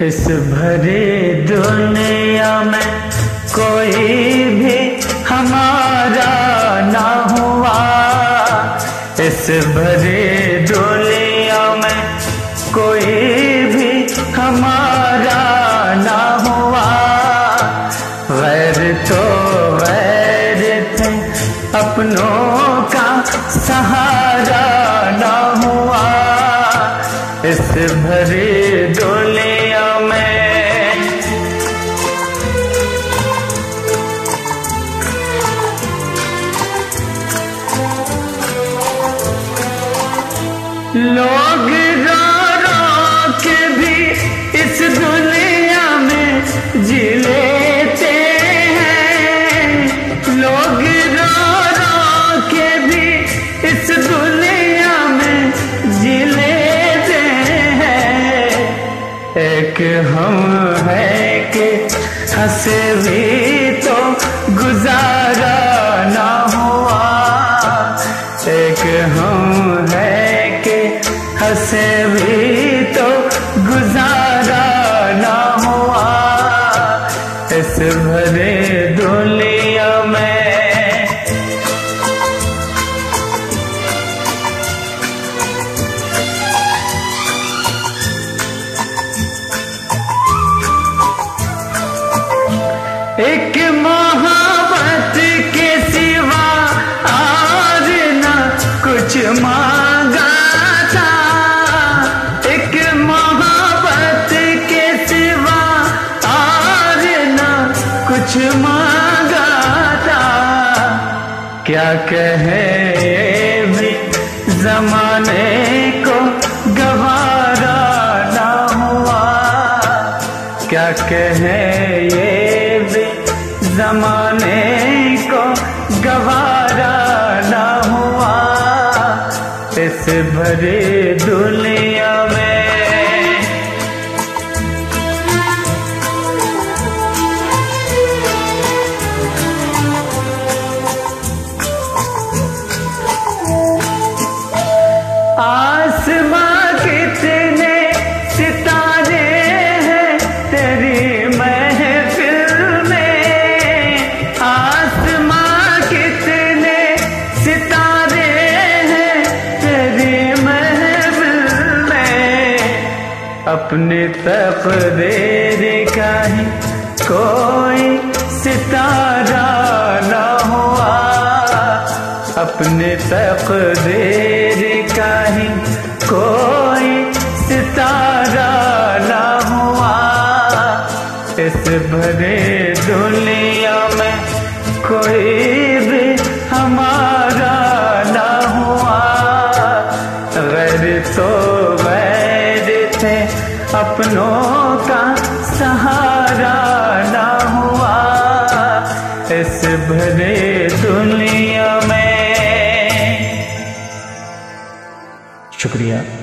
इस भरी दुनिया में कोई भी हमारा ना हुआ। इस भरी दुनिया में कोई भी हमारा ना हुआ। गैर तो गैर थे, अपनों का सहारा ना हुआ। इस भरी दुनिया में लोग रो रो के भी इस दुनिया में जी लेते हैं। लोग रो रो के भी इस दुनिया में जी लेते हैं। एक हम है कि हंसे भी तो गुजारा ना हुआ। एक हम है कि हंसे भी तो गुजारा ना हुआ। इस भरे दुनिया में एक मोहब्बत के सिवा और ना कुछ मांगा था। एक मोहब्बत के सिवा और ना कुछ मांगा था। क्या कहे ये भी जमाने को गवारा ना हुआ। क्या कहे ये भी जमाने को गवारा ना हुआ। इस भरी दुनिया में आसमां कितने सितारे हैं तेरी महफिल में। आसमां कितने सितारे हैं तेरी महफिल में। अपनी तकदीर का ही कोई सितारा ना हुआ। अपने तकदीर का ही कोई सितारा ना हुआ। इस भरे दुनिया में कोई भी हमारा ना हुआ। गैर तो गैर थे, अपनों का सहारा ना हुआ। इस भरे दुनिया में। शुक्रिया।